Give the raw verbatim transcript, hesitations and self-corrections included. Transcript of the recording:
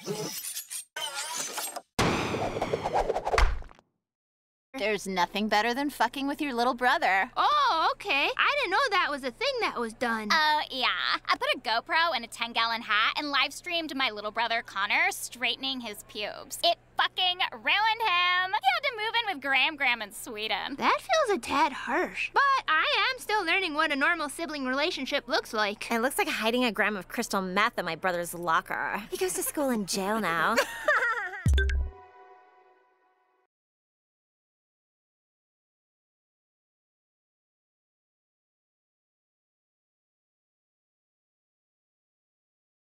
There's nothing better than fucking with your little brother. Oh, okay. I didn't know that was a thing that was done. Oh, yeah. I put a GoPro in a ten-gallon hat and live-streamed my little brother Connor straightening his pubes. It fucking ruined him. He had to move in with Gram Gram in Sweden. That feels a tad harsh. But I am still learning what a normal sibling relationship looks like. It looks like hiding a gram of crystal meth in my brother's locker. He goes to school in jail now.